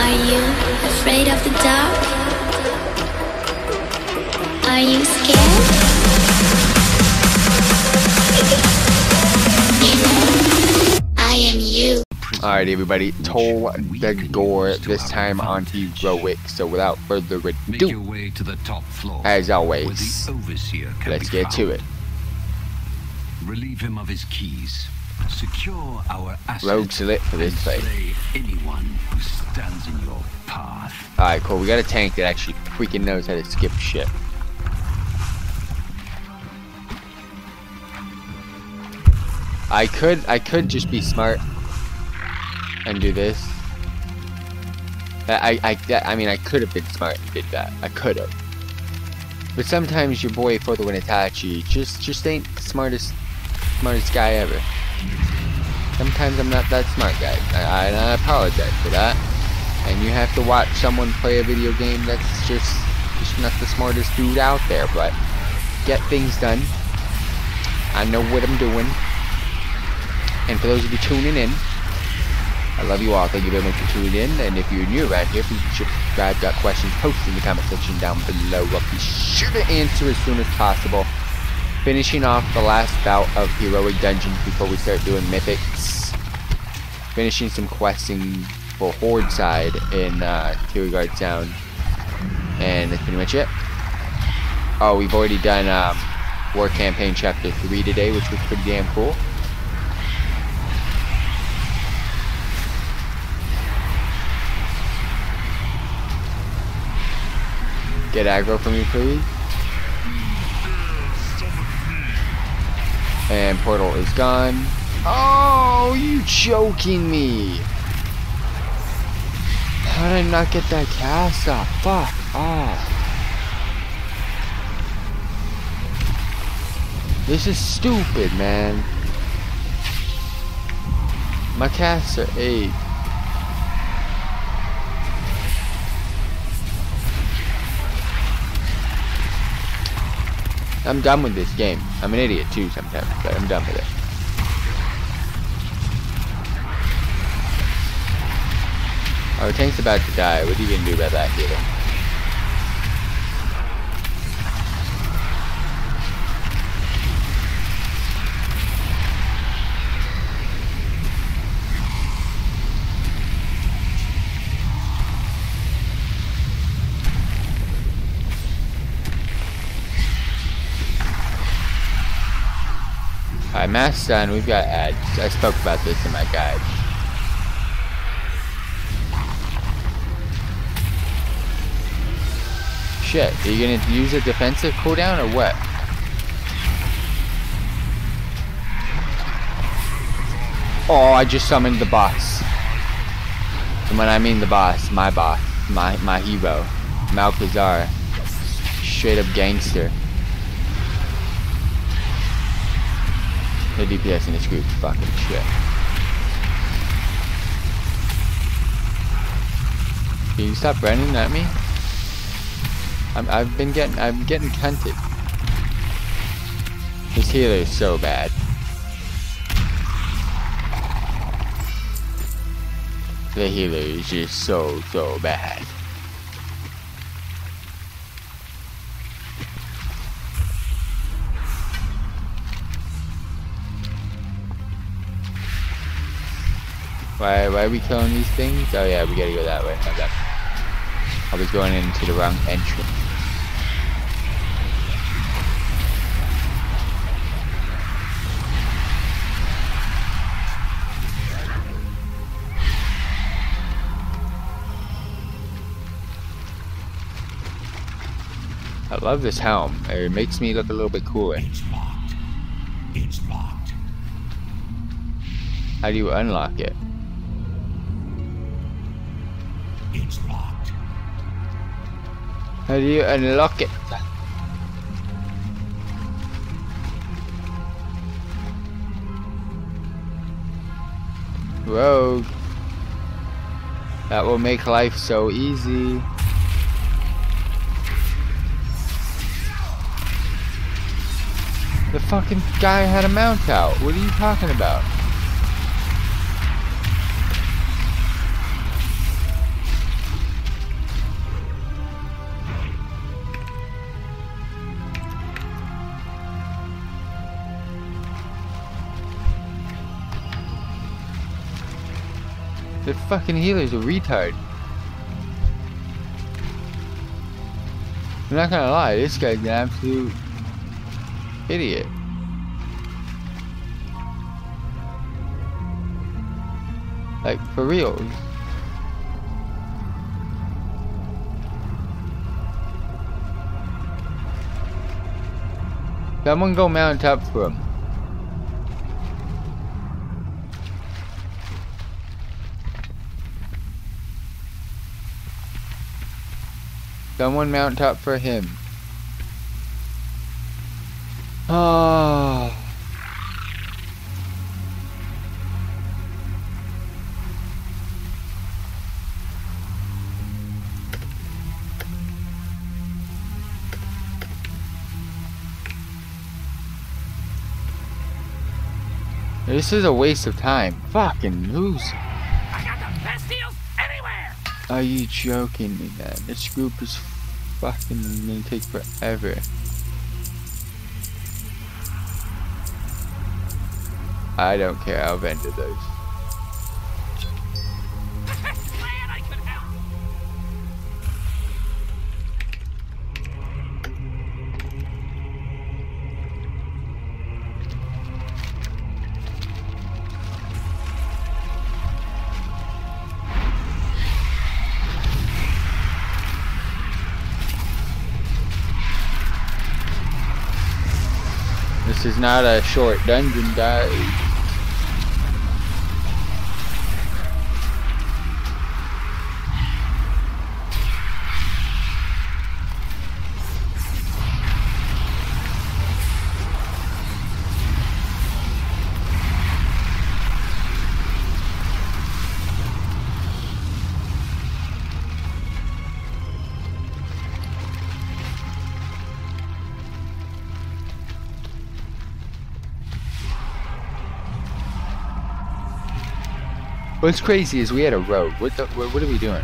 Are you afraid of the dark? Are you scared? I am you. Alright everybody, Tol'Dagor, this time on Heroic, so without further ado, as always, let's get to it. Relieve him of his keys. Secure our assets. Rogue's lit for this fight. Anyone who stands in your path. Alright, cool, we got a tank that actually freaking knows how to skip shit. I could just be smart and do this. I mean, I could have been smart and did that. I could have. But sometimes your boy FTWitachi just ain't the smartest guy ever. Sometimes I'm not that smart, guys. I apologize for that. And you have to watch someone play a video game that's just not the smartest dude out there. But get things done. I know what I'm doing. And for those of you tuning in, I love you all. Thank you very much for tuning in. And if you're new around here, please subscribe. Got questions, post in the comment section down below. I'll be sure to answer as soon as possible. Finishing off the last bout of heroic dungeons before we start doing mythics. Finishing some questing for Horde side in Tierguard Sound. And that's pretty much it. Oh, we've already done War Campaign Chapter 3 today, which was pretty damn cool. Get aggro for me, please. And portal is gone. Oh, you joking me? How did I not get that cast off? Fuck off. This is stupid, man. My casts are 8. I'm done with this game. I'm an idiot too sometimes, but I'm done with it. Our tank's about to die. What are you gonna do about that, healer? Alright, mass done. We've got ads. I spoke about this in my guide. Shit, are you gonna use a defensive cooldown or what? Oh, I just summoned the boss. And when I mean the boss, my hero, Malkazar. Straight up gangster. No DPS in this group, fucking shit. Can you stop running at me? I'm getting cunted. This healer is so bad. The healer is just so bad. Why are we killing these things? Oh yeah, we gotta go that way. Okay. I was going into the wrong entrance. I love this helm. It makes me look a little bit cooler. It's locked. It's locked. How do you unlock it? It's locked. How do you unlock it? Rogue. That will make life so easy. The fucking guy had a mount out. What are you talking about? The fucking healer's a retard. I'm not gonna lie, this guy's an absolute idiot. Like, for real. Someone go mount up for him. Someone mount up for him. Oh. This is a waste of time. Fucking who's? I got the best deals anywhere. Are you joking me, man? This group is fucking gonna take forever. I don't care. I'll vent to those. Glad I could help. This is not a short dungeon, guys. What's crazy is we had a rogue. What are we doing?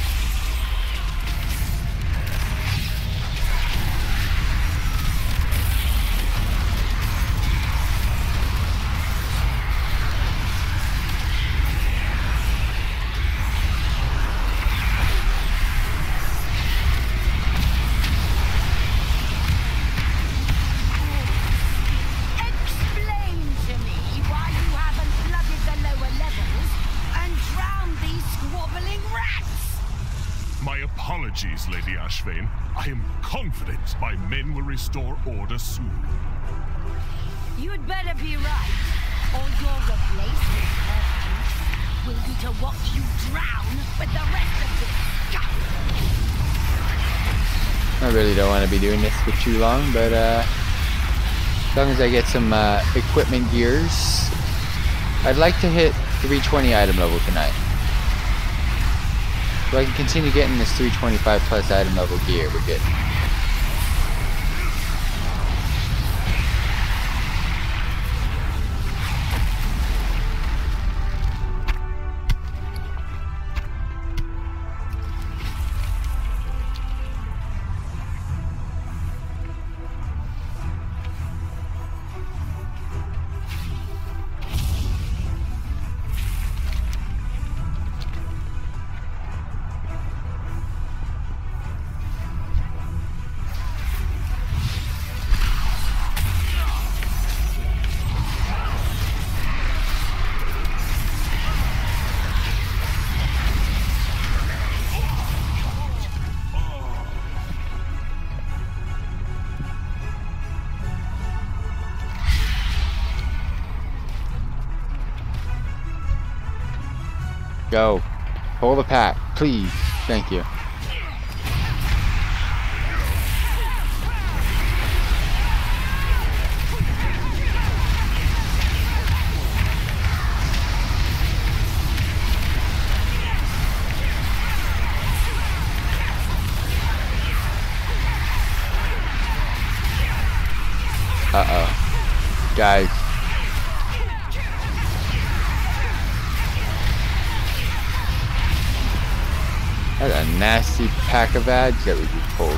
Apologies, Lady Ashvane. I am confident my men will restore order soon. You'd better be right, or your replacement will be to watch you drown with the rest of this scum. I really don't want to be doing this for too long, but as long as I get some equipment gears, I'd like to hit 320 item level tonight. So I can continue getting this 325 plus item level gear. We're good. Go. Pull the pack, please. Thank you. Uh-oh. Guys. That's a nasty pack of ads that we just pulled.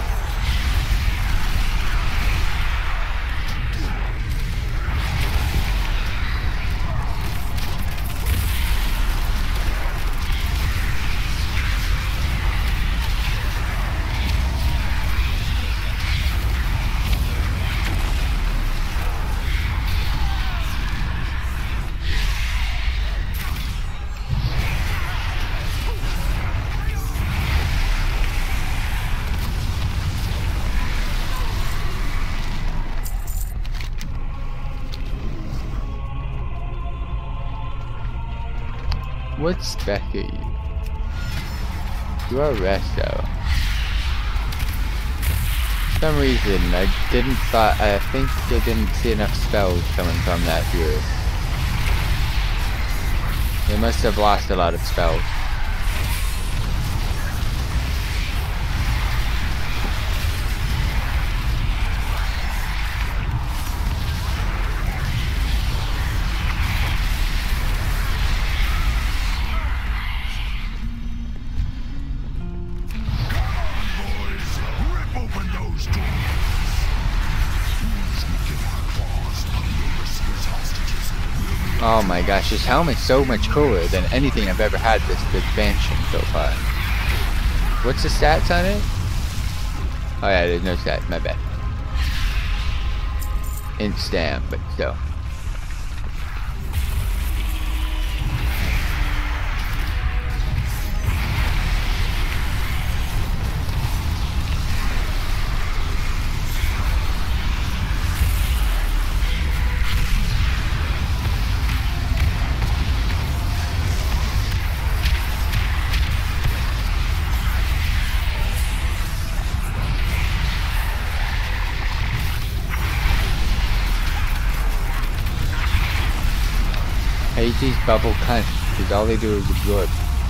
What spec are you? You are resto. For some reason, I think I didn't see enough spells coming from that view. They must have lost a lot of spells. Oh my gosh, this helmet's so much cooler than anything I've ever had this expansion so far. What's the stats on it? Oh yeah, there's no stats, my bad. Instant, but still. I hate these bubble cunts, because all they do is absorb.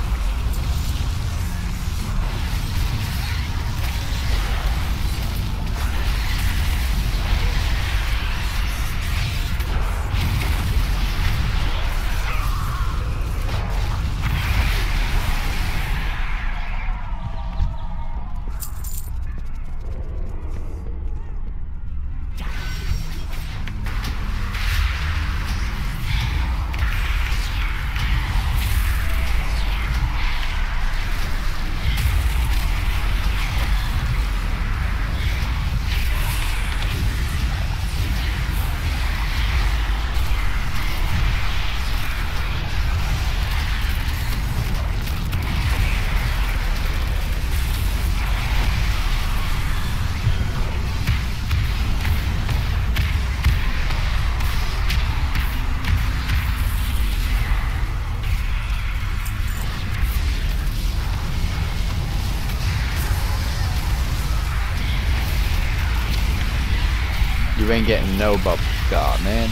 You ain't getting no bubble. Aw, man.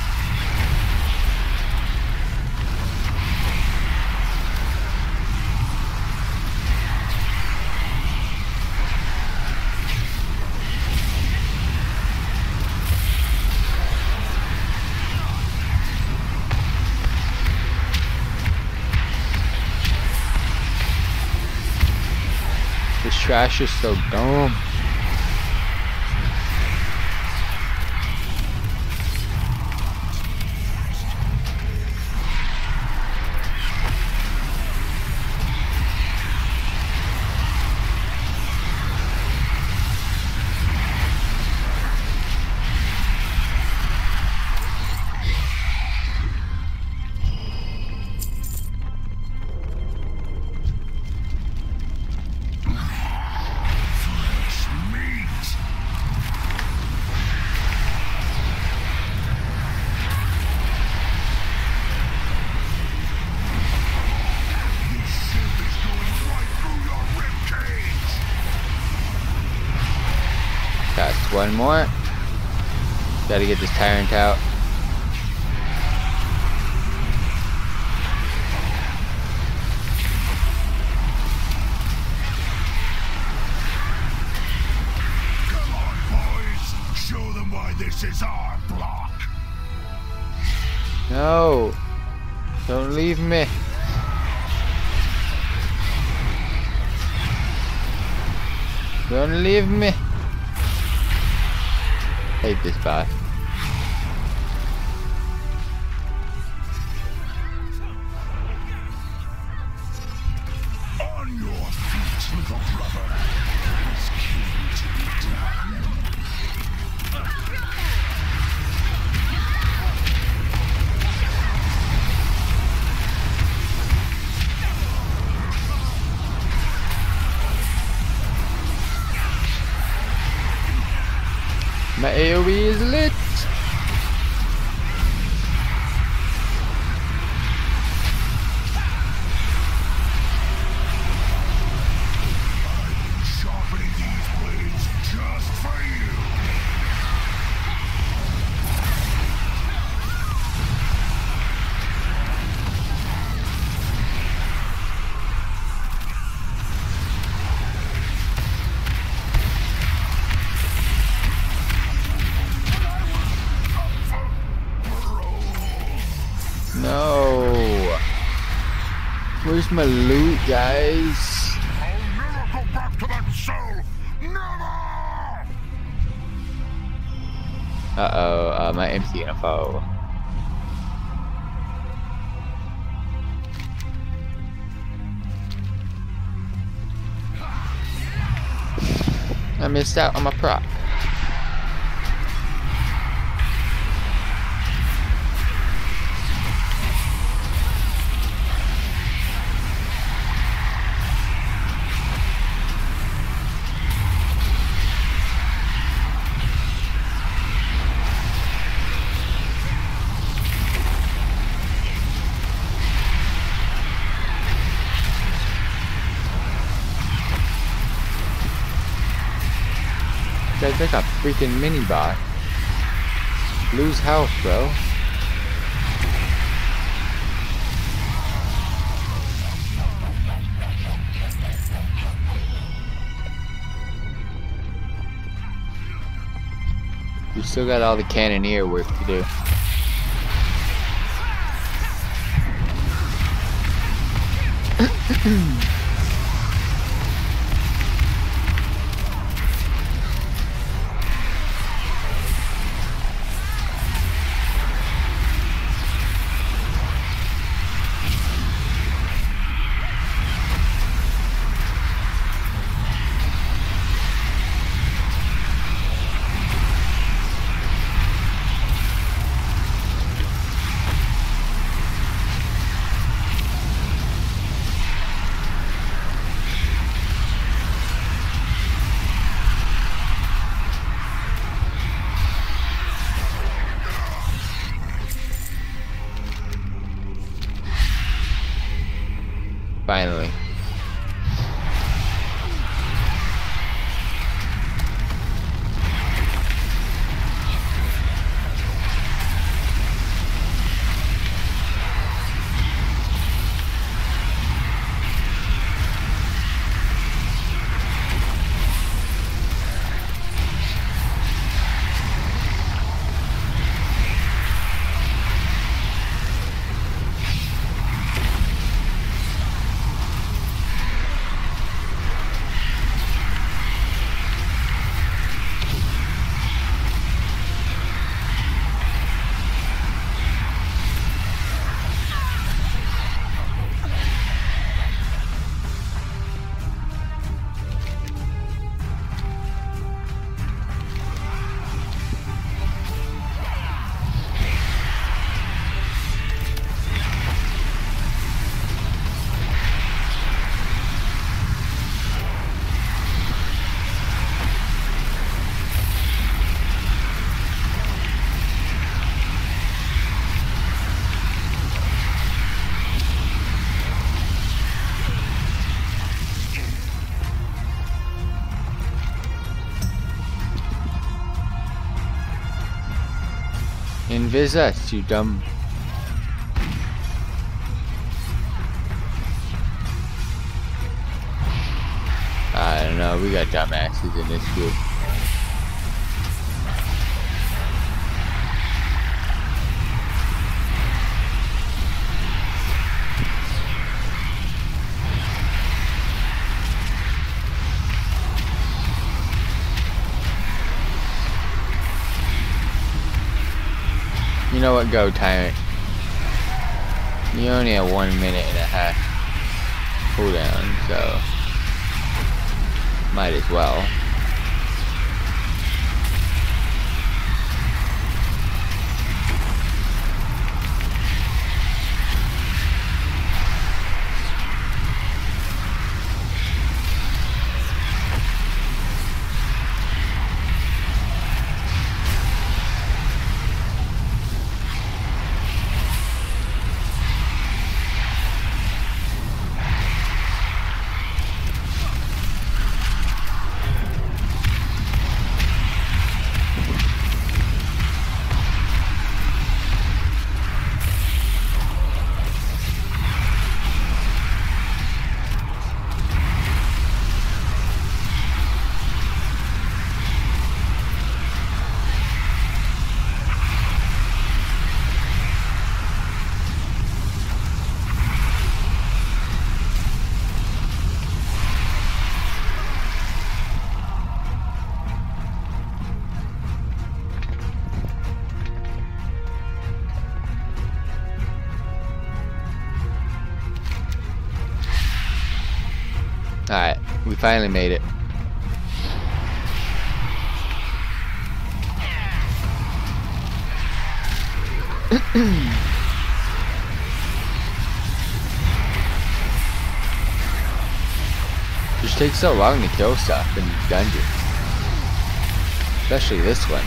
This trash is so dumb. One more. Gotta get this tyrant out. Come on, boys. Show them why this is our block. No. Don't leave me. Don't leave me. I hate this boss. On your feet, little brother. There's killing to be done. My AoE is lit. my loot, guys. I'll never go back to that cell. Never! Uh-oh, my empty info. I missed out on my prop. That's like a freaking mini bot. Lose health, bro. You still got all the cannoneer work to do. Finally. Invis us, you dumb. I don't know, we got dumbasses in this group. You know what, go Tyrant. You only have 1 minute and a half cooldown, so might as well. Alright, we finally made it. Just takes so long to kill stuff in these dungeons. Especially this one.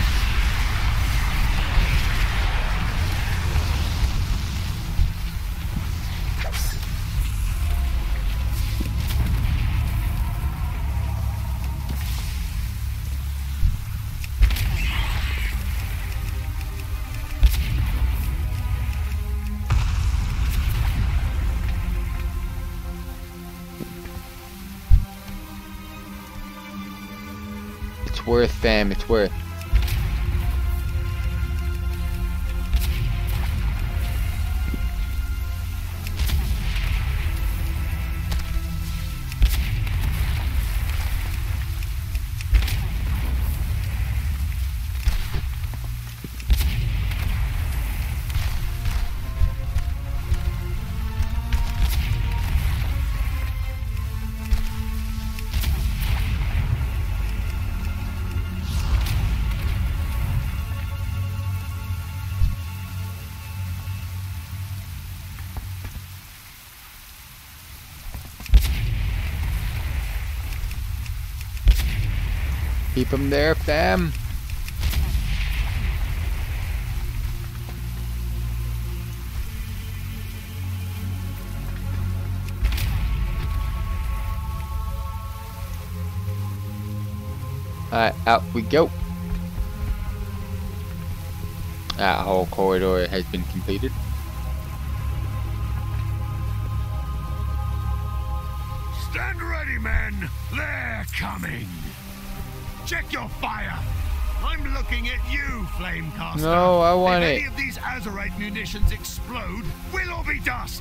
It's worth, fam, it's worth. Keep him there, fam. Alright, out we go. That whole corridor has been completed. Stand ready, men. They're coming. Check your fire. I'm looking at you, Flamecaster. No, I want if it. If any of these Azerite munitions explode, we'll all be dust.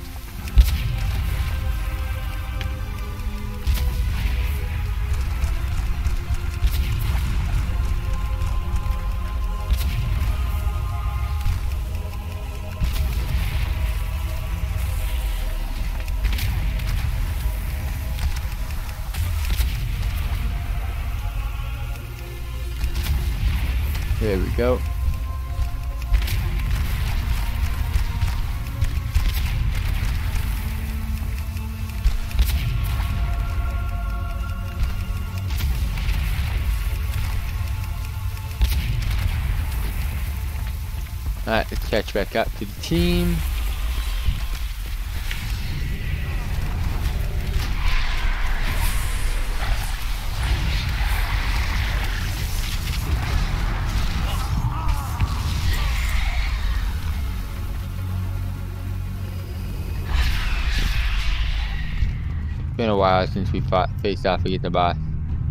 There we go. Alright, let's catch back up to the team. Been a while since we faced off against the boss.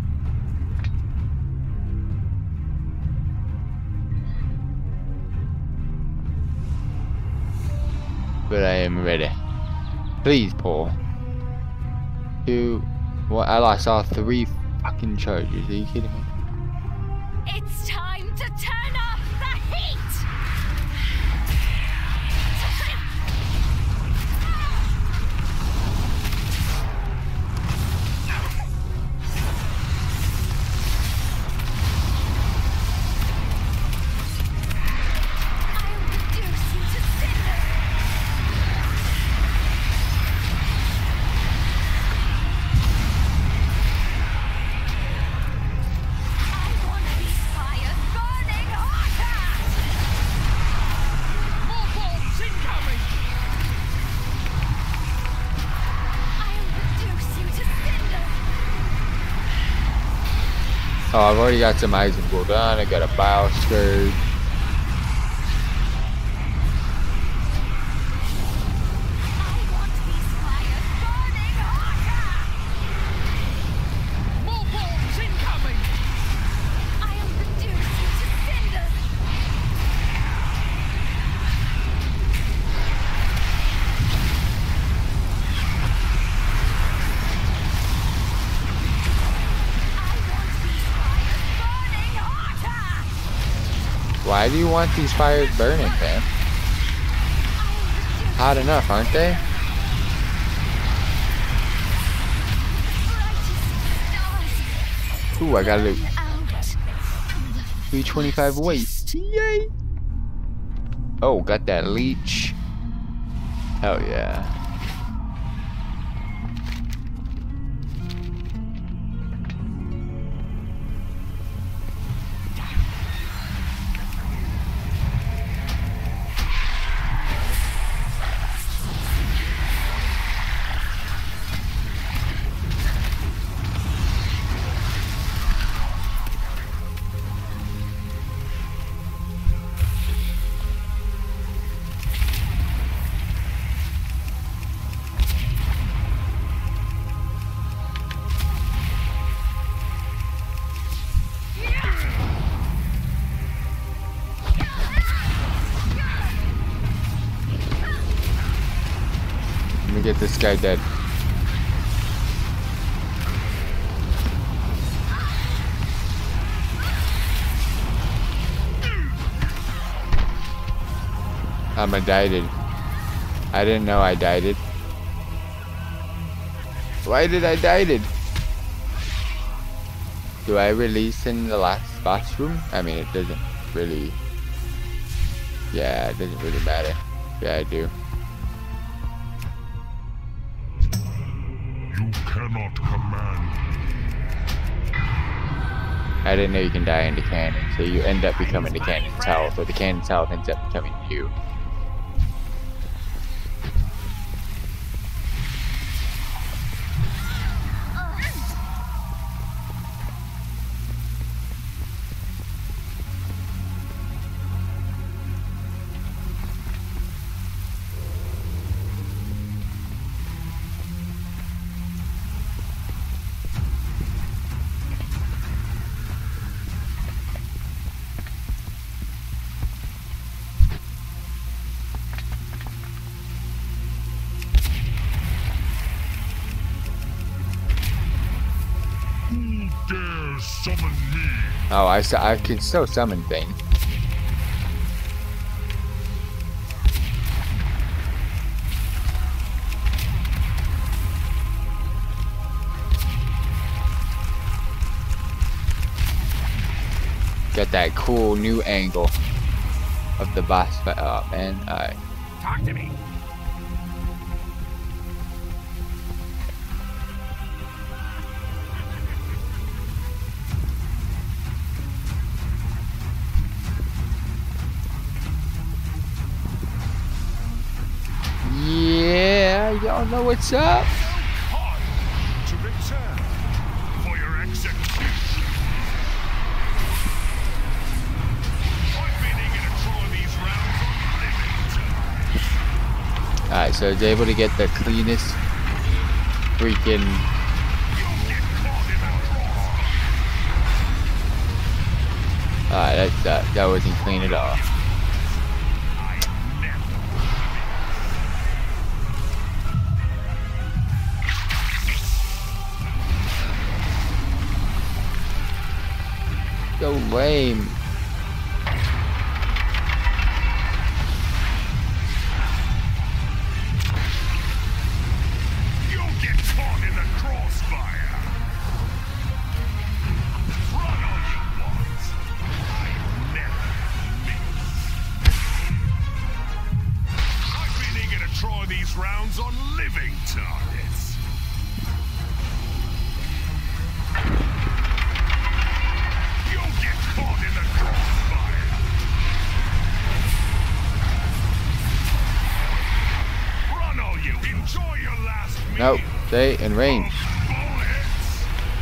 But I am ready. Please, Paul. What? I lost all 3 fucking charges. Are you kidding me? It's time to turn up the heat! Oh, I've already got some Eisenberg done. I got a Bio Skirt. Why do you want these fires burning, man? Hot enough, aren't they? Ooh, I got loot. 325 waste. Yay! Oh, got that leech. Hell yeah. Let me get this guy dead. I died it. I didn't know I died it. Why did I die it? Do I release in the last boss room? I mean, it doesn't really. Yeah, it doesn't really matter. Yeah, I do. You cannot command. I didn't know you can die in the cannon, so you end up becoming the cannon itself, or the cannon itself ends up becoming you. Dare summon me. Oh, I can still summon things. Got that cool new angle of the boss fight. Oh man, alright. Talk to me. Yeah, y'all know what's up. Hard to return for your execution. I've been eager to try these rounds on living. Alright, so I was able to get the cleanest freaking. You'll get caught in a Alright, that wasn't clean at all. So lame. You'll get caught in the crossfire. Run all you want. I never miss. I've been eager to try these rounds on living targets. You'll get caught in the crossfire. Run all you. Enjoy your last meal. Nope, stay in range. Bullets.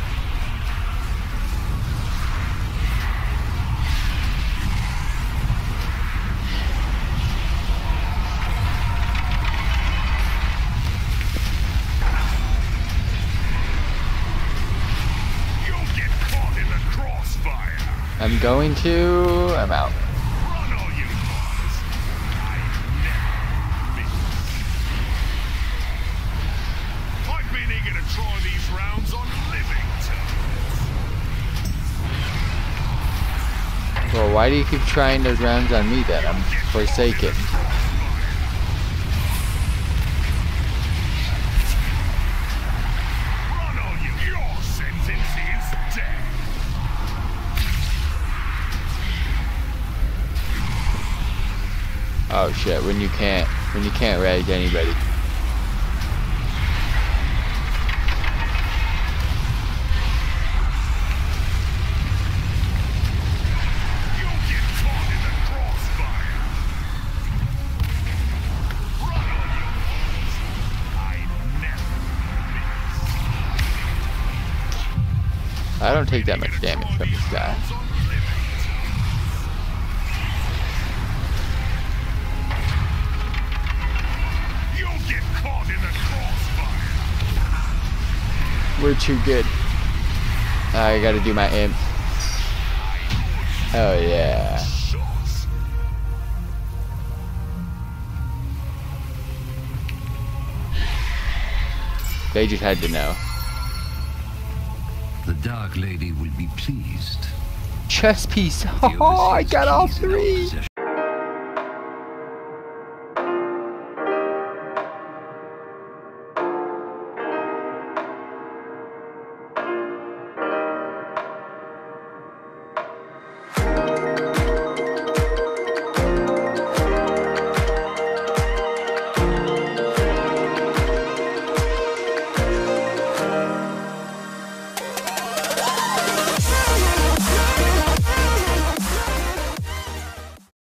You'll get caught in the crossfire. I'm going to. I'm out. Run all you want. I never miss. I've been eager to try these rounds on living targets. Well, why do you keep trying those rounds on me then? I'm forsaken. Run all you. Your sentence is death. Oh shit, when you can't rag anybody. You'll get caught in the crossfire. Run on your balls. I never miss. I don't take that much damage from this guy. You'll get caught in the crossfire. We're too good. I gotta do my imp. Oh yeah. They just had to know. The Dark Lady will be pleased. Chess piece. The Oh, I overseer's got all keys in our 3. possession.